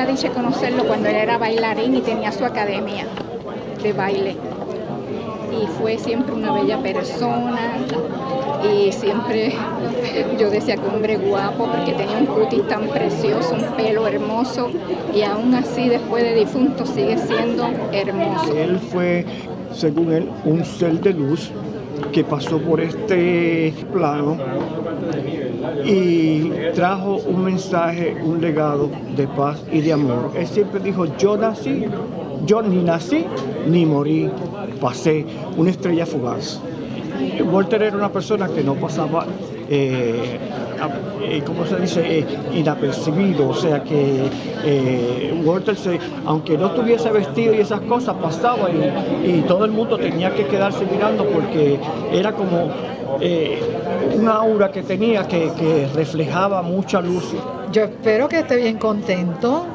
la dicha de conocerlo cuando él era bailarín y tenía su academia de baile. Y fue siempre una bella persona y siempre yo decía que hombre guapo porque tenía un cutis tan precioso, un pelo hermoso y aún así después de difunto sigue siendo hermoso. Él fue, según él, un ser de luz que pasó por este plano y trajo un mensaje, un legado de paz y de amor. Él siempre dijo, yo ni nací ni morí, pasé, una estrella fugaz. Walter era una persona que no pasaba, ¿cómo se dice?, inapercibido, o sea que Walter, aunque no tuviese vestido y esas cosas, pasaba y todo el mundo tenía que quedarse mirando porque era como una aura que tenía que reflejaba mucha luz. Yo espero que esté bien contento.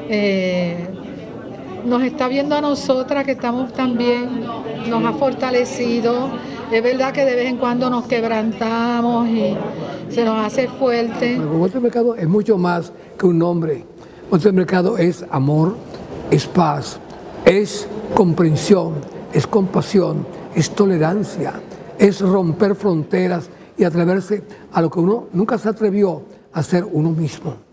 Nos está viendo a nosotras que estamos también, nos ha fortalecido. Es verdad que de vez en cuando nos quebrantamos y se nos hace fuerte. Bueno, Walter Mercado es mucho más que un nombre. Walter Mercado es amor, es paz, es comprensión, es compasión, es tolerancia, es romper fronteras y atreverse a lo que uno nunca se atrevió a ser uno mismo.